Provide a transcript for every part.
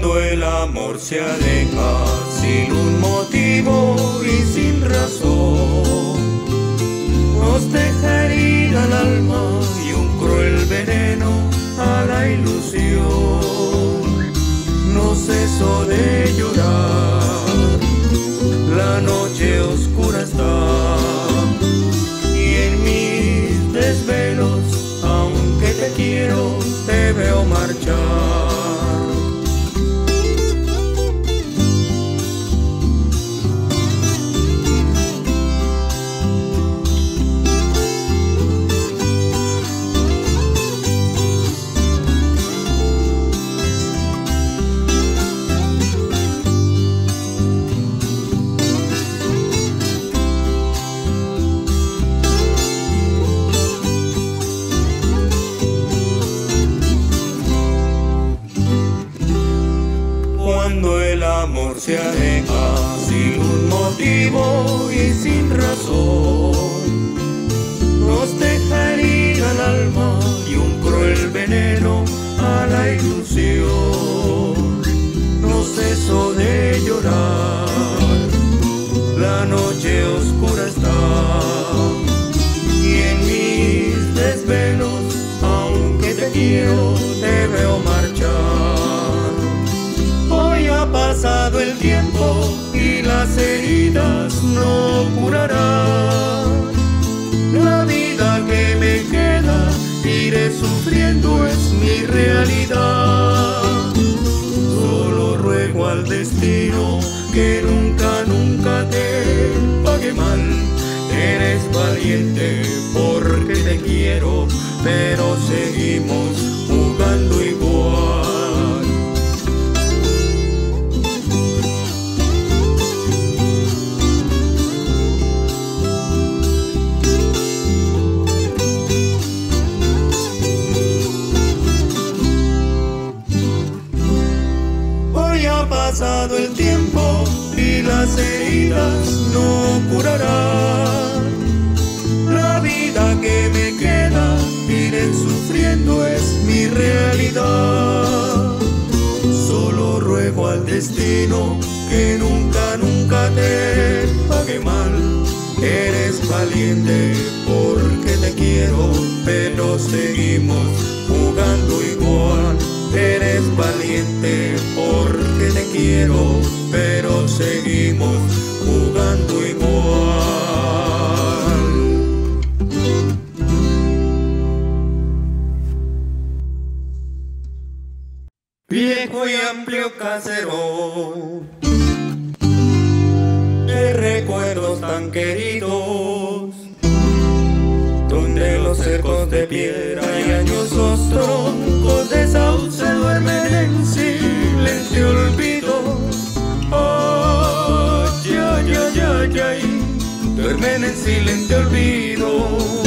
Cuando el amor se aleja sin un motivo y sin razón, nos deja herida al alma y un cruel veneno a la ilusión. No ceso de llorar, la noche oscura está, y en mis desvelos, aunque te quiero, te veo marchar. Cuando el amor se aleja sin un motivo y sin razón, nos deja herida al alma y un cruel veneno a la ilusión. No ceso de llorar, la noche oscura está, y en mis desvelos, aunque te quiero, te veo marchar. Ha pasado el tiempo y las heridas no curarán. La vida que me queda iré sufriendo, es mi realidad. Solo ruego al destino que nunca, nunca te pague mal. Eres valiente porque te quiero, pero seguimos jugando igual. Ha pasado el tiempo y las heridas no curarán. La vida que me queda iré sufriendo, es mi realidad. Solo ruego al destino que nunca, nunca te pague mal. Eres valiente porque te quiero, pero seguimos jugando igual. Eres valiente porque te quiero, pero seguimos jugando igual. Viejo y amplio casero, de recuerdos tan queridos, donde los cercos de piedra y añosos troncos de sauce duermen en silente olvido. Ay, ay, ay, ay, ay, duermen en silente olvido.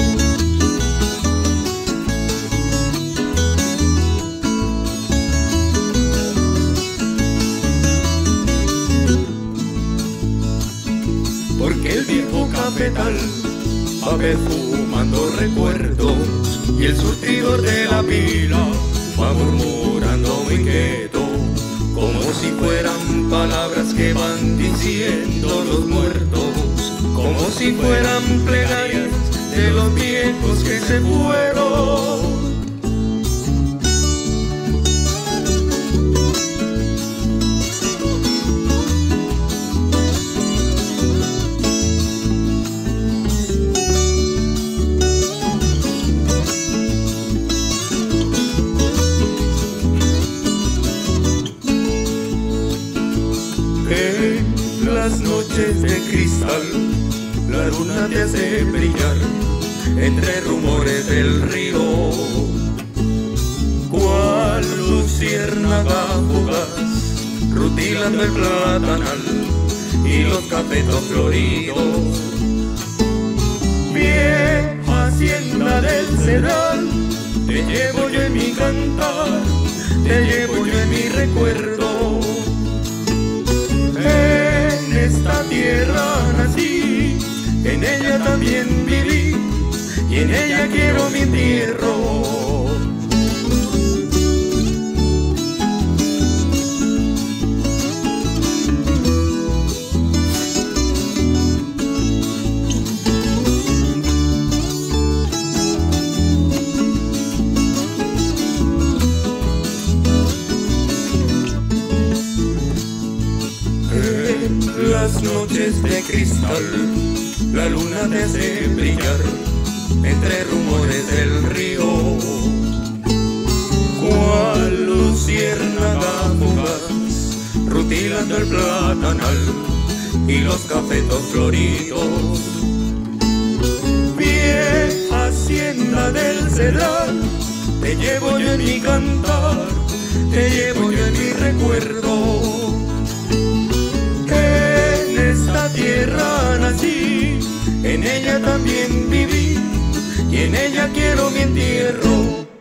Porque el viejo cafetal va perfumando recuerdos, y el surtidor de la pila va murmurando muy quieto, como si fueran palabras que van diciendo los muertos, como si fueran plegarias de los viejos que se fueron. Las noches de cristal, la luna te hace brillar entre rumores del río, cual luciérnaga fugaz, rutilando el platanal y los cafetos floridos. Vieja hacienda del Cedral, te llevo yo en mi cantar, te llevo yo en mi recuerdo. En esta tierra nací, en ella también viví, y en ella quiero mi entierro. las noches de cristal, la luna te hace brillar entre rumores del río. Cual luciérnaga fugaz, rutilando el platanal y los cafetos floridos. Vieja hacienda del Cedral, te llevo yo en mi cantar, te llevo yo en mi recuerdo. En esta tierra nací, en ella también viví, y en ella quiero mi entierro.